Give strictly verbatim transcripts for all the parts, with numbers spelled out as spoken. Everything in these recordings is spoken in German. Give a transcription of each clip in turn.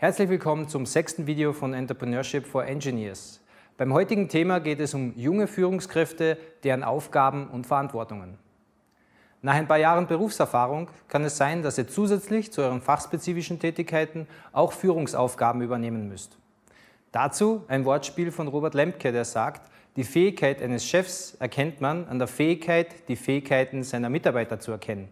Herzlich willkommen zum sechsten Video von Entrepreneurship for Engineers. Beim heutigen Thema geht es um junge Führungskräfte, deren Aufgaben und Verantwortungen. Nach ein paar Jahren Berufserfahrung kann es sein, dass ihr zusätzlich zu euren fachspezifischen Tätigkeiten auch Führungsaufgaben übernehmen müsst. Dazu ein Wortspiel von Robert Lemke, der sagt, die Fähigkeit eines Chefs erkennt man an der Fähigkeit, die Fähigkeiten seiner Mitarbeiter zu erkennen.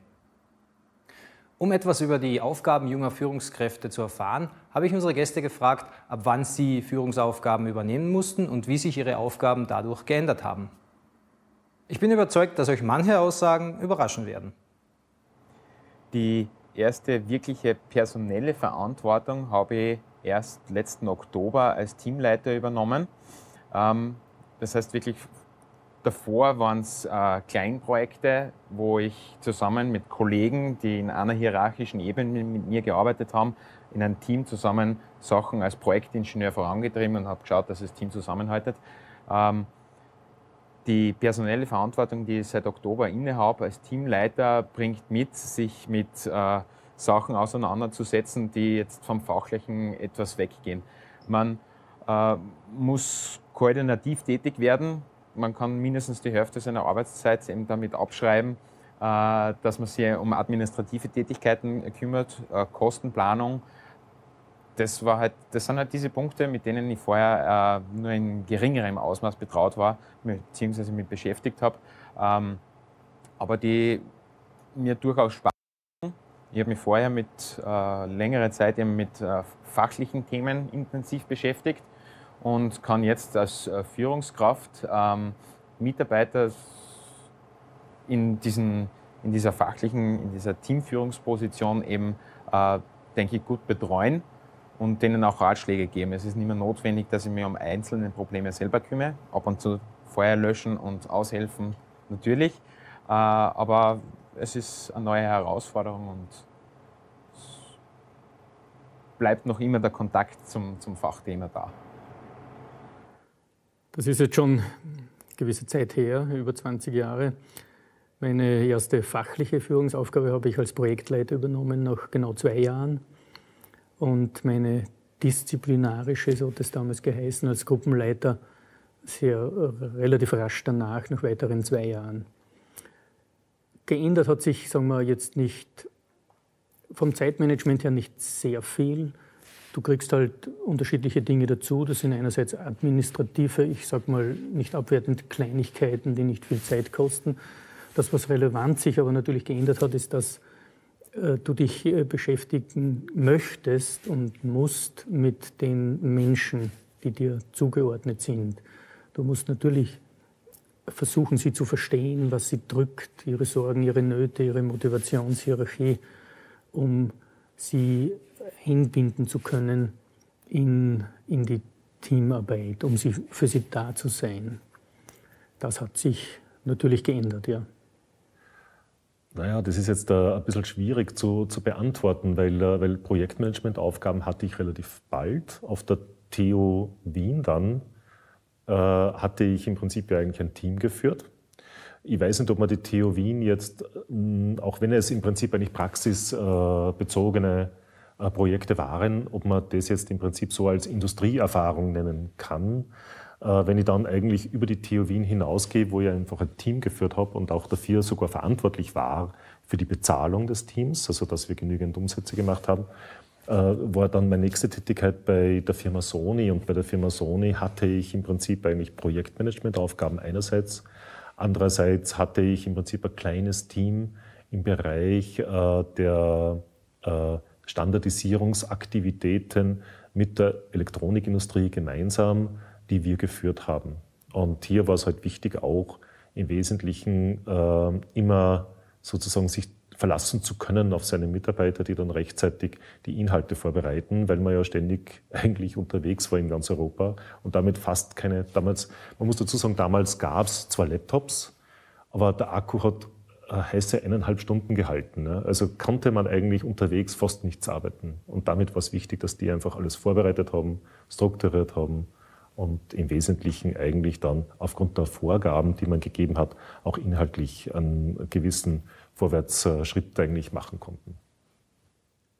Um etwas über die Aufgaben junger Führungskräfte zu erfahren, habe ich unsere Gäste gefragt, ab wann sie Führungsaufgaben übernehmen mussten und wie sich ihre Aufgaben dadurch geändert haben. Ich bin überzeugt, dass euch manche Aussagen überraschen werden. Die erste wirkliche personelle Verantwortung habe ich erst letzten Oktober als Teamleiter übernommen. Das heißt wirklich, davor waren es äh, Kleinprojekte, wo ich zusammen mit Kollegen, die in einer hierarchischen Ebene mit mir gearbeitet haben, in einem Team zusammen Sachen als Projektingenieur vorangetrieben und habe geschaut, dass das Team zusammenhaltet. Ähm, die personelle Verantwortung, die ich seit Oktober innehabe als Teamleiter, bringt mit, sich mit äh, Sachen auseinanderzusetzen, die jetzt vom Fachlichen etwas weggehen. Man äh, muss koordinativ tätig werden. Man kann mindestens die Hälfte seiner Arbeitszeit eben damit abschreiben, dass man sich um administrative Tätigkeiten kümmert, Kostenplanung. Das, war halt, das sind halt diese Punkte, mit denen ich vorher nur in geringerem Ausmaß betraut war, beziehungsweise mich beschäftigt habe, aber die mir durchaus Spaß machen. Ich habe mich vorher mit längerer Zeit eben mit fachlichen Themen intensiv beschäftigt und kann jetzt als Führungskraft ähm, Mitarbeiter in, diesen, in dieser fachlichen, in dieser Teamführungsposition eben, äh, denke ich, gut betreuen und denen auch Ratschläge geben. Es ist nicht mehr notwendig, dass ich mich um einzelne Probleme selber kümmere, ab und zu Feuer löschen und aushelfen natürlich, äh, aber es ist eine neue Herausforderung und es bleibt noch immer der Kontakt zum, zum Fachthema da. Das ist jetzt schon eine gewisse Zeit her, über zwanzig Jahre. Meine erste fachliche Führungsaufgabe habe ich als Projektleiter übernommen nach genau zwei Jahren. Und meine disziplinarische, so hat es damals geheißen, als Gruppenleiter sehr relativ rasch danach, nach weiteren zwei Jahren. Geändert hat sich, sagen wir jetzt nicht, vom Zeitmanagement her nicht sehr viel. Du kriegst halt unterschiedliche Dinge dazu. Das sind einerseits administrative, ich sage mal nicht abwertend, Kleinigkeiten, die nicht viel Zeit kosten. Das, was relevant sich aber natürlich geändert hat, ist, dass äh, du dich äh, beschäftigen möchtest und musst mit den Menschen, die dir zugeordnet sind. Du musst natürlich versuchen, sie zu verstehen, was sie drückt, ihre Sorgen, ihre Nöte, ihre Motivationshierarchie, um sie einbinden zu können in, in die Teamarbeit, um sie, für sie da zu sein. Das hat sich natürlich geändert, ja. Naja, das ist jetzt äh, ein bisschen schwierig zu, zu beantworten, weil, äh, weil Projektmanagementaufgaben hatte ich relativ bald. Auf der T U Wien dann äh, hatte ich im Prinzip ja eigentlich ein Team geführt. Ich weiß nicht, ob man die T U Wien jetzt, auch wenn es im Prinzip eigentlich praxisbezogene Projekte waren, ob man das jetzt im Prinzip so als Industrieerfahrung nennen kann. Wenn ich dann eigentlich über die T U Wien hinausgehe, wo ich einfach ein Team geführt habe und auch dafür sogar verantwortlich war für die Bezahlung des Teams, also dass wir genügend Umsätze gemacht haben, war dann meine nächste Tätigkeit bei der Firma Sony. Und bei der Firma Sony hatte ich im Prinzip eigentlich Projektmanagementaufgaben einerseits. Andererseits hatte ich im Prinzip ein kleines Team im Bereich äh, der äh, Standardisierungsaktivitäten mit der Elektronikindustrie gemeinsam, die wir geführt haben. Und hier war es halt wichtig, auch im Wesentlichen äh, immer sozusagen sich verlassen zu können auf seine Mitarbeiter, die dann rechtzeitig die Inhalte vorbereiten, weil man ja ständig eigentlich unterwegs war in ganz Europa und damit fast keine, damals, man muss dazu sagen, damals gab es zwar Laptops, aber der Akku hat heiße eineinhalb Stunden gehalten. Ne? Also konnte man eigentlich unterwegs fast nichts arbeiten. Und damit war es wichtig, dass die einfach alles vorbereitet haben, strukturiert haben und im Wesentlichen eigentlich dann aufgrund der Vorgaben, die man gegeben hat, auch inhaltlich einen gewissen Vorwärtsschritt eigentlich machen konnten.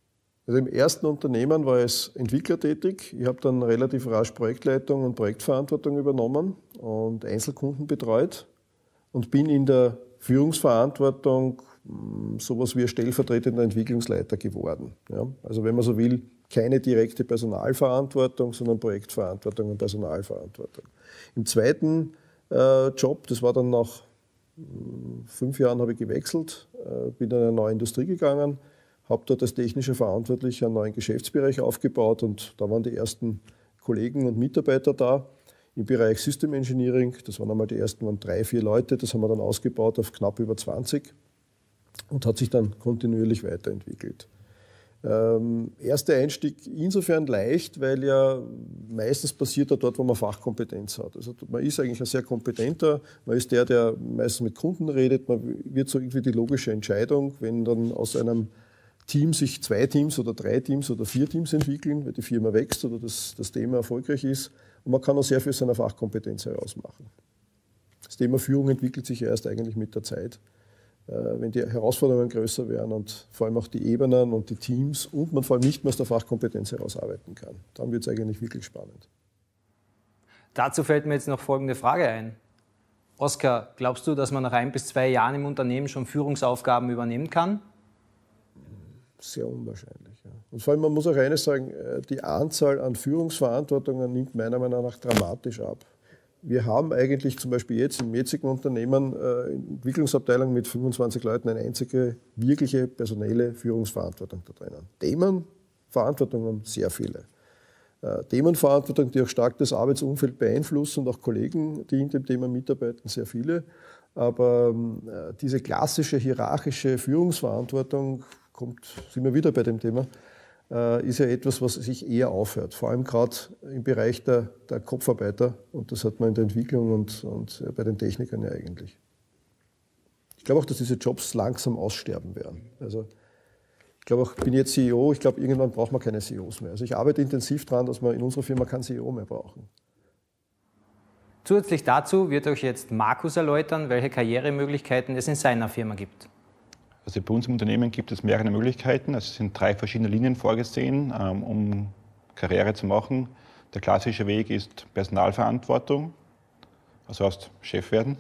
Also im ersten Unternehmen war ich als Entwickler tätig. Ich habe dann relativ rasch Projektleitung und Projektverantwortung übernommen und Einzelkunden betreut und bin in der Führungsverantwortung sowas wie ein stellvertretender Entwicklungsleiter geworden. Ja, also wenn man so will, keine direkte Personalverantwortung, sondern Projektverantwortung und Personalverantwortung. Im zweiten äh, Job, das war dann nach äh, fünf Jahren, habe ich gewechselt, äh, bin in eine neue Industrie gegangen, habe dort als technischer Verantwortlicher einen neuen Geschäftsbereich aufgebaut und da waren die ersten Kollegen und Mitarbeiter da. Im Bereich System Engineering, das waren einmal die ersten waren drei, vier Leute, das haben wir dann ausgebaut auf knapp über zwanzig und hat sich dann kontinuierlich weiterentwickelt. Ähm, erster Einstieg insofern leicht, weil ja meistens passiert er dort, wo man Fachkompetenz hat. Also man ist eigentlich ein sehr kompetenter, man ist der, der meistens mit Kunden redet, man wird so irgendwie die logische Entscheidung, wenn dann aus einem Team sich zwei Teams oder drei Teams oder vier Teams entwickeln, weil die Firma wächst oder das, das Thema erfolgreich ist. Und man kann auch sehr viel seiner Fachkompetenz herausmachen. Das Thema Führung entwickelt sich erst eigentlich mit der Zeit, wenn die Herausforderungen größer werden und vor allem auch die Ebenen und die Teams und man vor allem nicht mehr aus der Fachkompetenz herausarbeiten kann. Dann wird es eigentlich wirklich spannend. Dazu fällt mir jetzt noch folgende Frage ein. Oskar, glaubst du, dass man nach ein bis zwei Jahren im Unternehmen schon Führungsaufgaben übernehmen kann? Sehr unwahrscheinlich. Ja. Und vor allem, man muss auch eines sagen, die Anzahl an Führungsverantwortungen nimmt meiner Meinung nach dramatisch ab. Wir haben eigentlich zum Beispiel jetzt im jetzigen Unternehmen äh, Entwicklungsabteilung mit fünfundzwanzig Leuten eine einzige wirkliche personelle Führungsverantwortung da drinnen. Themenverantwortungen sehr viele. Äh, Themenverantwortung, die auch stark das Arbeitsumfeld beeinflussen und auch Kollegen, die in dem Thema mitarbeiten, sehr viele. Aber äh, diese klassische hierarchische Führungsverantwortung, kommt, sind wir wieder bei dem Thema, ist ja etwas, was sich eher aufhört, vor allem gerade im Bereich der, der Kopfarbeiter und das hat man in der Entwicklung und, und bei den Technikern ja eigentlich. Ich glaube auch, dass diese Jobs langsam aussterben werden. Also ich glaube auch, ich bin jetzt C E O, ich glaube, irgendwann braucht man keine C E Os mehr. Also ich arbeite intensiv daran, dass wir in unserer Firma keinen C E O mehr brauchen. Zusätzlich dazu wird euch jetzt Markus erläutern, welche Karrieremöglichkeiten es in seiner Firma gibt. Also bei uns im Unternehmen gibt es mehrere Möglichkeiten. Also es sind drei verschiedene Linien vorgesehen, um Karriere zu machen. Der klassische Weg ist Personalverantwortung, also heißt Chef werden.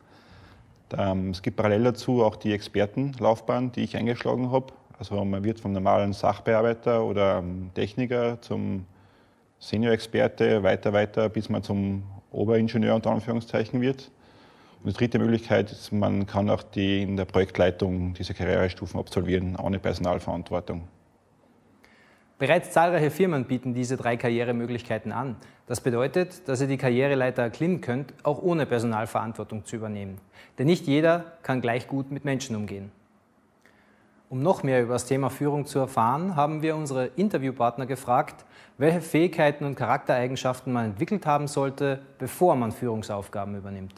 Es gibt parallel dazu auch die Expertenlaufbahn, die ich eingeschlagen habe. Also man wird vom normalen Sachbearbeiter oder Techniker zum Senior-Experte weiter, weiter, bis man zum Oberingenieur unter Anführungszeichen wird. Und die dritte Möglichkeit ist, man kann auch die in der Projektleitung diese Karrierestufen absolvieren, ohne Personalverantwortung. Bereits zahlreiche Firmen bieten diese drei Karrieremöglichkeiten an. Das bedeutet, dass ihr die Karriereleiter erklimmen könnt, auch ohne Personalverantwortung zu übernehmen. Denn nicht jeder kann gleich gut mit Menschen umgehen. Um noch mehr über das Thema Führung zu erfahren, haben wir unsere Interviewpartner gefragt, welche Fähigkeiten und Charaktereigenschaften man entwickelt haben sollte, bevor man Führungsaufgaben übernimmt.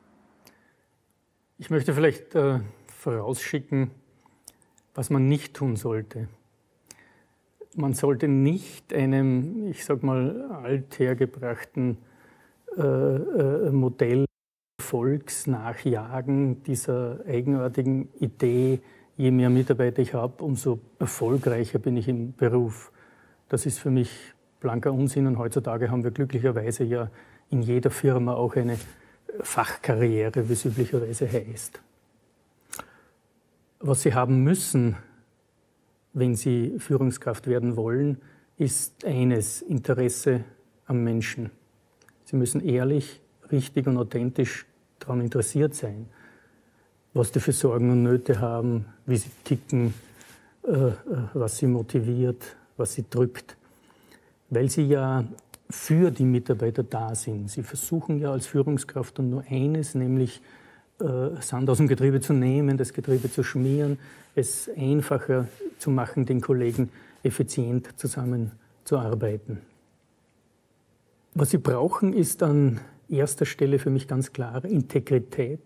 Ich möchte vielleicht äh, vorausschicken, was man nicht tun sollte. Man sollte nicht einem, ich sag mal, althergebrachten äh, äh, Modell Erfolgs nachjagen, dieser eigenartigen Idee, je mehr Mitarbeiter ich habe, umso erfolgreicher bin ich im Beruf. Das ist für mich blanker Unsinn und heutzutage haben wir glücklicherweise ja in jeder Firma auch eine Fachkarriere, wie es üblicherweise heißt. Was Sie haben müssen, wenn Sie Führungskraft werden wollen, ist eines: Interesse am Menschen. Sie müssen ehrlich, richtig und authentisch daran interessiert sein, was die für Sorgen und Nöte haben, wie sie ticken, was sie motiviert, was sie drückt. Weil Sie ja für die Mitarbeiter da sind. Sie versuchen ja als Führungskraft nur eines, nämlich äh, Sand aus dem Getriebe zu nehmen, das Getriebe zu schmieren, es einfacher zu machen, den Kollegen effizient zusammenzuarbeiten. Was Sie brauchen, ist an erster Stelle für mich ganz klar Integrität.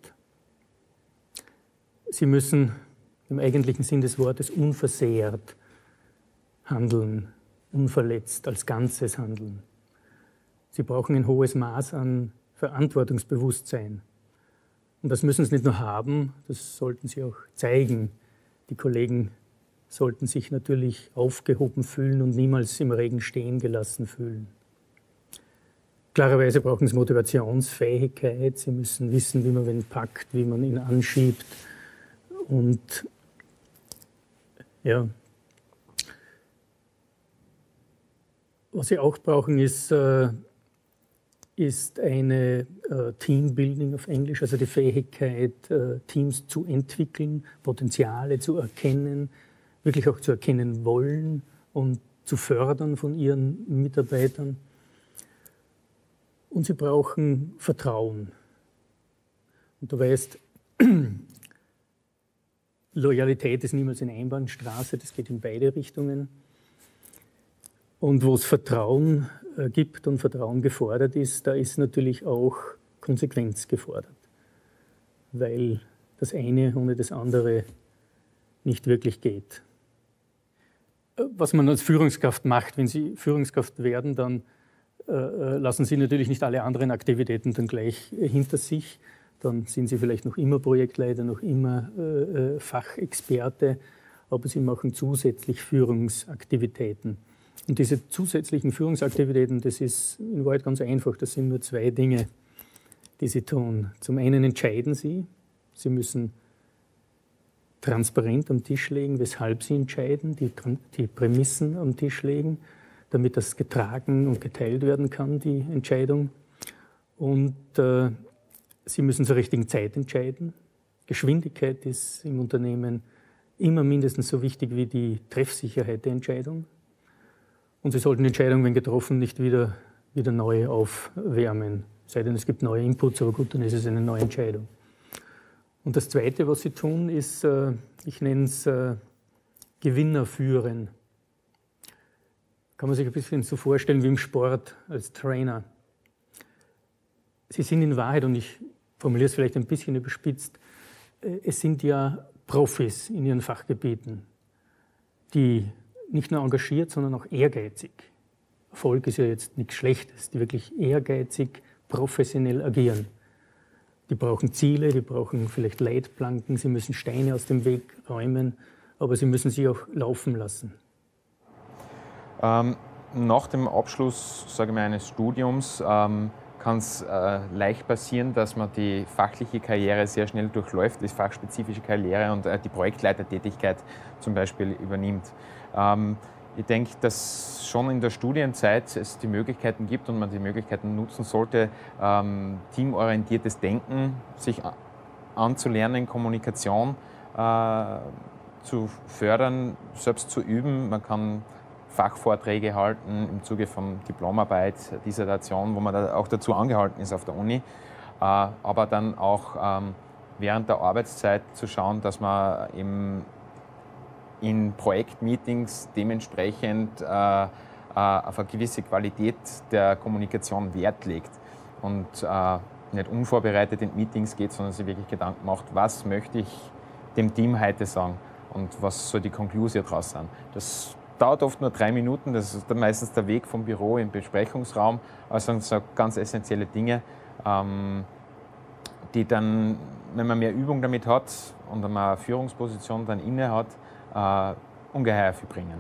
Sie müssen im eigentlichen Sinn des Wortes unversehrt handeln, unverletzt, als Ganzes handeln. Sie brauchen ein hohes Maß an Verantwortungsbewusstsein. Und das müssen Sie nicht nur haben, das sollten Sie auch zeigen. Die Kollegen sollten sich natürlich aufgehoben fühlen und niemals im Regen stehen gelassen fühlen. Klarerweise brauchen sie Motivationsfähigkeit, sie müssen wissen, wie man wen packt, wie man ihn anschiebt. Und ja, was sie auch brauchen, ist, äh, ist eine äh, Teambuilding auf Englisch, also die Fähigkeit, äh, Teams zu entwickeln, Potenziale zu erkennen, wirklich auch zu erkennen wollen und zu fördern von ihren Mitarbeitern. Und sie brauchen Vertrauen. Und du weißt, Loyalität ist niemals eine Einbahnstraße, das geht in beide Richtungen. Und wo es Vertrauen äh, gibt und Vertrauen gefordert ist, da ist natürlich auch Konsequenz gefordert. Weil das eine ohne das andere nicht wirklich geht. Was man als Führungskraft macht, wenn Sie Führungskraft werden, dann äh, lassen Sie natürlich nicht alle anderen Aktivitäten dann gleich äh, hinter sich. Dann sind Sie vielleicht noch immer Projektleiter, noch immer äh, Fachexperte, aber Sie machen zusätzlich Führungsaktivitäten. Und diese zusätzlichen Führungsaktivitäten, das ist in Wahrheit ganz einfach. Das sind nur zwei Dinge, die Sie tun. Zum einen entscheiden Sie. Sie müssen transparent am Tisch legen, weshalb Sie entscheiden, die, die Prämissen am Tisch legen, damit das getragen und geteilt werden kann, die Entscheidung. Und äh, Sie müssen zur richtigen Zeit entscheiden. Geschwindigkeit ist im Unternehmen immer mindestens so wichtig wie die Treffsicherheit der Entscheidung. Und Sie sollten die Entscheidung, wenn getroffen, nicht wieder, wieder neu aufwärmen. Sei denn, es gibt neue Inputs, aber gut, dann ist es eine neue Entscheidung. Und das Zweite, was Sie tun, ist, ich nenne es Gewinner führen. Kann man sich ein bisschen so vorstellen wie im Sport als Trainer. Sie sind in Wahrheit, und ich formuliere es vielleicht ein bisschen überspitzt, es sind ja Profis in ihren Fachgebieten, die nicht nur engagiert, sondern auch ehrgeizig. Erfolg ist ja jetzt nichts Schlechtes, die wirklich ehrgeizig, professionell agieren. Die brauchen Ziele, die brauchen vielleicht Leitplanken, sie müssen Steine aus dem Weg räumen, aber sie müssen sie auch laufen lassen. Ähm, nach dem Abschluss, sage ich mal, eines Studiums ähm, kann es äh, leicht passieren, dass man die fachliche Karriere sehr schnell durchläuft, die fachspezifische Karriere und äh, die Projektleitertätigkeit zum Beispiel übernimmt. Ähm, ich denke, dass schon in der Studienzeit es die Möglichkeiten gibt und man die Möglichkeiten nutzen sollte, ähm, teamorientiertes Denken sich anzulernen, Kommunikation äh, zu fördern, selbst zu üben. Man kann Fachvorträge halten im Zuge von Diplomarbeit, Dissertation, wo man da auch dazu angehalten ist auf der Uni, äh, aber dann auch ähm, während der Arbeitszeit zu schauen, dass man eben in Projektmeetings dementsprechend äh, äh, auf eine gewisse Qualität der Kommunikation Wert legt und äh, nicht unvorbereitet in Meetings geht, sondern sich wirklich Gedanken macht, was möchte ich dem Team heute sagen und was soll die Konklusion daraus sein. Das dauert oft nur drei Minuten, das ist dann meistens der Weg vom Büro im Besprechungsraum, also so ganz essentielle Dinge, ähm, die dann, wenn man mehr Übung damit hat und wenn man eine Führungsposition dann inne hat, Uh, ungeheuer viel bringen.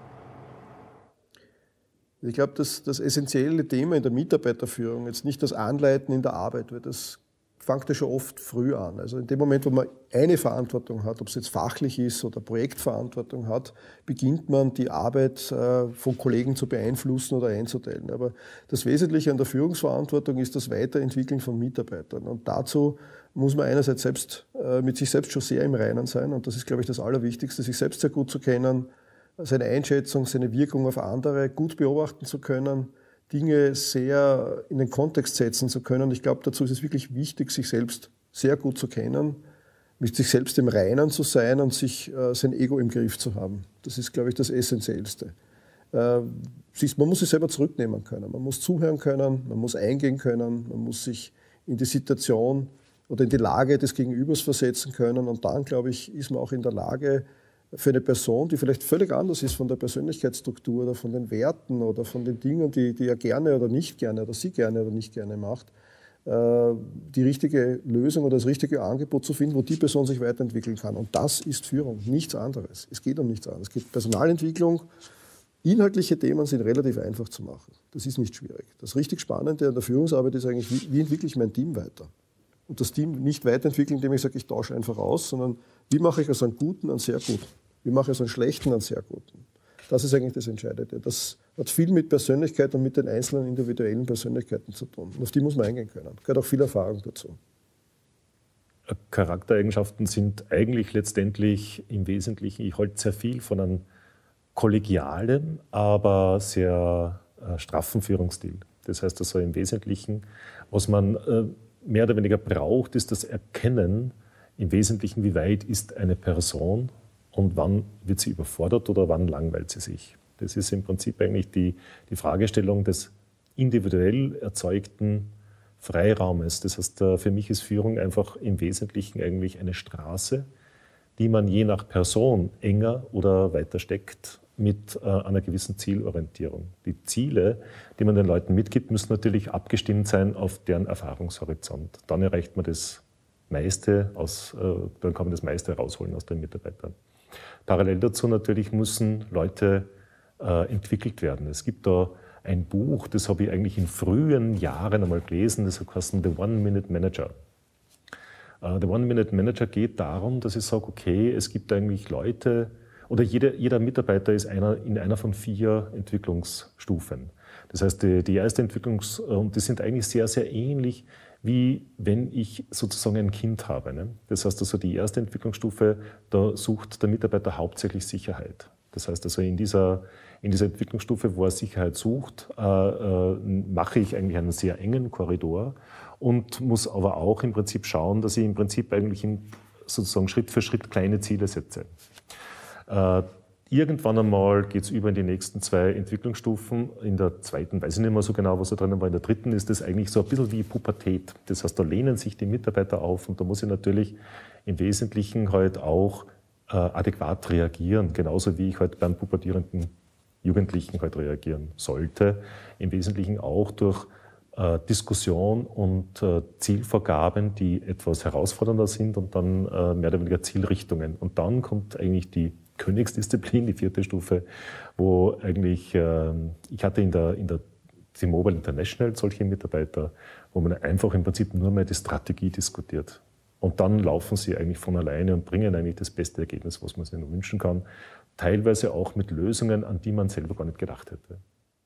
Ich glaube, dass das essentielle Thema in der Mitarbeiterführung jetzt nicht das Anleiten in der Arbeit, weil das fängt ja schon oft früh an. Also in dem Moment, wo man eine Verantwortung hat, ob es jetzt fachlich ist oder Projektverantwortung hat, beginnt man die Arbeit äh, von Kollegen zu beeinflussen oder einzuteilen. Aber das Wesentliche an der Führungsverantwortung ist das Weiterentwickeln von Mitarbeitern. Und dazu muss man einerseits selbst, äh, mit sich selbst schon sehr im Reinen sein. Und das ist, glaube ich, das Allerwichtigste, sich selbst sehr gut zu kennen, seine Einschätzung, seine Wirkung auf andere gut beobachten zu können, Dinge sehr in den Kontext setzen zu können. Ich glaube, dazu ist es wirklich wichtig, sich selbst sehr gut zu kennen, mit sich selbst im Reinen zu sein und sich äh, sein Ego im Griff zu haben. Das ist, glaube ich, das Essentiellste. Äh, man muss sich selber zurücknehmen können, man muss zuhören können, man muss eingehen können, man muss sich in die Situation oder in die Lage des Gegenübers versetzen können und dann, glaube ich, ist man auch in der Lage, für eine Person, die vielleicht völlig anders ist von der Persönlichkeitsstruktur oder von den Werten oder von den Dingen, die, die er gerne oder nicht gerne oder sie gerne oder nicht gerne macht, die richtige Lösung oder das richtige Angebot zu finden, wo die Person sich weiterentwickeln kann. Und das ist Führung, nichts anderes. Es geht um nichts anderes. Es geht Personalentwicklung. Inhaltliche Themen sind relativ einfach zu machen. Das ist nicht schwierig. Das richtig Spannende an der Führungsarbeit ist eigentlich, wie, wie entwickle ich mein Team weiter? Und das Team nicht weiterentwickeln, indem ich sage, ich tausche einfach aus, sondern wie mache ich aus einem Guten einen sehr guten? Wie mache ich aus einem Schlechten einen sehr guten? Das ist eigentlich das Entscheidende. Das hat viel mit Persönlichkeit und mit den einzelnen individuellen Persönlichkeiten zu tun. Und auf die muss man eingehen können. Da gehört auch viel Erfahrung dazu. Charaktereigenschaften sind eigentlich letztendlich im Wesentlichen, ich halte sehr viel von einem kollegialen, aber sehr äh, straffen Führungsstil. Das heißt also im Wesentlichen, was man äh, mehr oder weniger braucht, ist das Erkennen im Wesentlichen, wie weit ist eine Person und wann wird sie überfordert oder wann langweilt sie sich. Das ist im Prinzip eigentlich die, die Fragestellung des individuell erzeugten Freiraumes. Das heißt, für mich ist Führung einfach im Wesentlichen eigentlich eine Straße, die man je nach Person enger oder weiter steckt mit äh, einer gewissen Zielorientierung. Die Ziele, die man den Leuten mitgibt, müssen natürlich abgestimmt sein auf deren Erfahrungshorizont. Dann erreicht man das meiste aus, äh, dann kann man das meiste rausholen aus den Mitarbeitern. Parallel dazu natürlich müssen Leute äh, entwickelt werden. Es gibt da ein Buch, das habe ich eigentlich in frühen Jahren einmal gelesen, das heißt The One-Minute Manager. Uh, der One-Minute-Manager geht darum, dass ich sage, okay, es gibt eigentlich Leute, oder jeder, jeder Mitarbeiter ist einer, in einer von vier Entwicklungsstufen. Das heißt, die, die erste Entwicklungs-, und die sind eigentlich sehr, sehr ähnlich, wie wenn ich sozusagen ein Kind habe. Ne? Das heißt also, die erste Entwicklungsstufe, da sucht der Mitarbeiter hauptsächlich Sicherheit. Das heißt also, in dieser, in dieser Entwicklungsstufe, wo er Sicherheit sucht, äh, äh, mache ich eigentlich einen sehr engen Korridor und muss aber auch im Prinzip schauen, dass ich im Prinzip eigentlich in, sozusagen Schritt für Schritt kleine Ziele setze. Äh, irgendwann einmal geht es über in die nächsten zwei Entwicklungsstufen. In der zweiten weiß ich nicht mehr so genau, was da drin war. In der dritten ist das eigentlich so ein bisschen wie Pubertät. Das heißt, da lehnen sich die Mitarbeiter auf und da muss ich natürlich im Wesentlichen halt auch äh, adäquat reagieren. Genauso wie ich halt beim pubertierenden Jugendlichen halt reagieren sollte. Im Wesentlichen auch durch äh, Diskussion und äh, Zielvorgaben, die etwas herausfordernder sind und dann äh, mehr oder weniger Zielrichtungen. Und dann kommt eigentlich die Königsdisziplin, die vierte Stufe, wo eigentlich, äh, ich hatte in der, in der T-Mobile International solche Mitarbeiter, wo man einfach im Prinzip nur mehr die Strategie diskutiert. Und dann laufen sie eigentlich von alleine und bringen eigentlich das beste Ergebnis, was man sich nur wünschen kann. Teilweise auch mit Lösungen, an die man selber gar nicht gedacht hätte.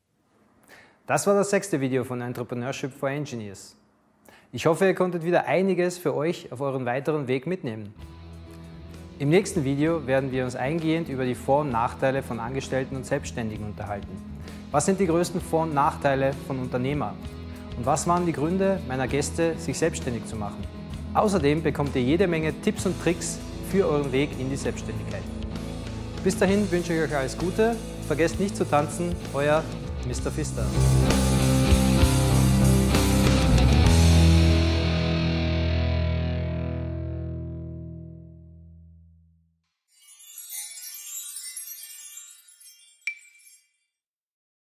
Das war das sechste Video von Entrepreneurship for Engineers. Ich hoffe, ihr konntet wieder einiges für euch auf euren weiteren Weg mitnehmen. Im nächsten Video werden wir uns eingehend über die Vor- und Nachteile von Angestellten und Selbstständigen unterhalten. Was sind die größten Vor- und Nachteile von Unternehmern? Und was waren die Gründe meiner Gäste, sich selbstständig zu machen? Außerdem bekommt ihr jede Menge Tipps und Tricks für euren Weg in die Selbstständigkeit. Bis dahin wünsche ich euch alles Gute. Vergesst nicht zu tanzen, euer Mister Pfister.